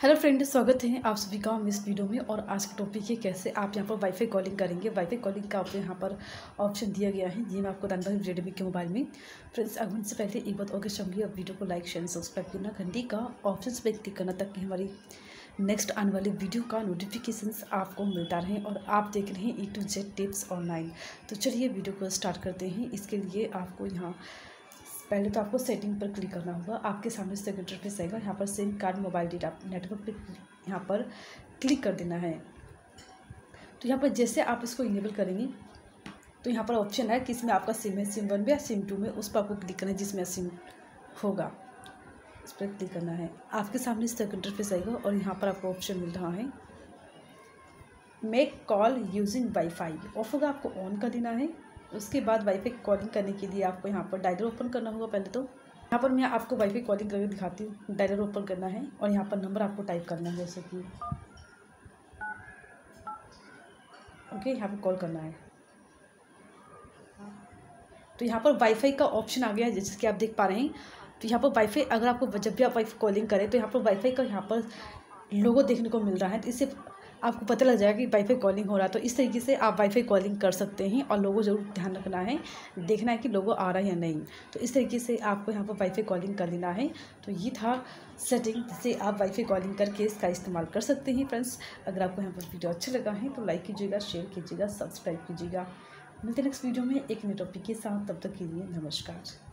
Hello friend, स्वागत है आप सभी का इस वीडियो में। और आज का टॉपिक है कैसे आप यहाँ पर वाईफाई कॉलिंग करेंगे। वाईफाई कॉलिंग का आपको यहाँ पर ऑप्शन दिया गया है, ये मैं आपको बताऊंगा रेडमी के मोबाइल में। फ्रेंड्स, अब उनसे पहले एक बात और चाहूँगी, अब वीडियो को लाइक शेयर सब्सक्राइब करना, घंटी का ऑप्शन पर क्लिक करना ताकि हमारी नेक्स्ट आने वाली वीडियो का नोटिफिकेशंस आपको मिलता रहे। और आप देख रहे हैं A to Z tips online. तो चलिए वीडियो को स्टार्ट करते हैं। इसके लिए आपको यहाँ पहले तो आपको सेटिंग पर क्लिक करना होगा। आपके सामने से इंटरफेस आएगा, यहाँ पर SIM card mobile data network पे यहाँ पर क्लिक कर देना है। तो यहाँ पर जैसे आप इसको इनेबल करेंगे तो यहाँ पर ऑप्शन है कि इसमें आपका सिम है, सिम 1 में या सिम 2 में, उस पर आपको क्लिक करना है जिसमें सिम होगा, उस पर क्लिक करना है। आपके सामने इस तरह इंटरफेस आएगा और यहाँ पर आपको ऑप्शन मिल रहा है make call using wifi. Off होगा, आपको ऑन कर देना है। उसके बाद वाईफाई कॉलिंग करने के लिए आपको यहाँ पर डायलर ओपन करना होगा। पहले तो यहाँ पर मैं आपको वाईफाई कॉलिंग करके दिखाती हूँ। डायलर ओपन करना है और यहाँ पर नंबर आपको टाइप करना है, जैसे कि ओके, यहाँ पर कॉल करना है। तो यहाँ पर वाईफाई का ऑप्शन आ गया है, जैसे कि आप देख पा रहे हैं। तो यहाँ पर वाईफाई, अगर आपको जब भी आप वाईफाई कॉलिंग करें तो यहाँ पर वाईफाई का यहाँ पर लोगो देखने को मिल रहा है, तो इससे आपको पता लग जाएगा कि वाईफाई कॉलिंग हो रहा है। तो इस तरीके से आप वाईफाई कॉलिंग कर सकते हैं। और लोगो जरूर ध्यान रखना है, देखना है कि लोगो आ रहा है या नहीं। तो इस तरीके से आपको यहाँ पर वाईफाई कॉलिंग कर लेना है। तो ये था सेटिंग, जिससे आप वाईफाई कॉलिंग करके इसका इस्तेमाल कर सकते हैं। फ्रेंड्स, अगर आपको यहाँ पर वीडियो अच्छा लगा है तो लाइक कीजिएगा, शेयर कीजिएगा, सब्सक्राइब कीजिएगा। मिलते हैं नेक्स्ट वीडियो में एक नए टॉपिक के साथ। तब तक के लिए नमस्कार।